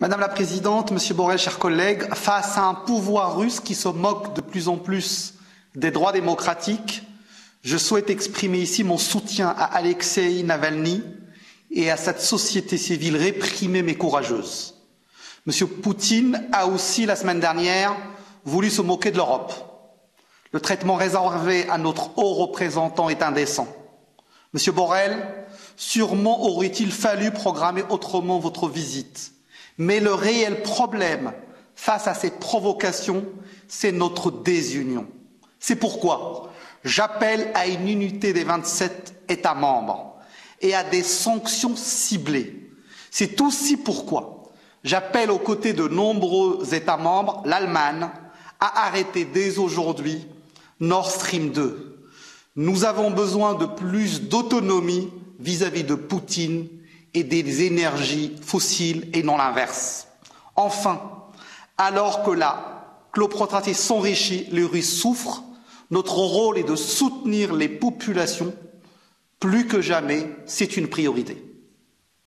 Madame la Présidente, Monsieur Borrell, chers collègues, face à un pouvoir russe qui se moque de plus en plus des droits démocratiques, je souhaite exprimer ici mon soutien à Alexeï Navalny et à cette société civile réprimée mais courageuse. Monsieur Poutine a aussi, la semaine dernière, voulu se moquer de l'Europe. Le traitement réservé à notre haut représentant est indécent. Monsieur Borrell, sûrement aurait-il fallu programmer autrement votre visite. Mais le réel problème face à ces provocations, c'est notre désunion. C'est pourquoi j'appelle à une unité des 27 États membres et à des sanctions ciblées. C'est aussi pourquoi j'appelle aux côtés de nombreux États membres, l'Allemagne, à arrêter dès aujourd'hui Nord Stream 2. Nous avons besoin de plus d'autonomie vis-à-vis de Poutine et des énergies fossiles et non l'inverse. Enfin, alors que la cloprotratie s'enrichit, les Russes souffrent, notre rôle est de soutenir les populations. Plus que jamais, c'est une priorité.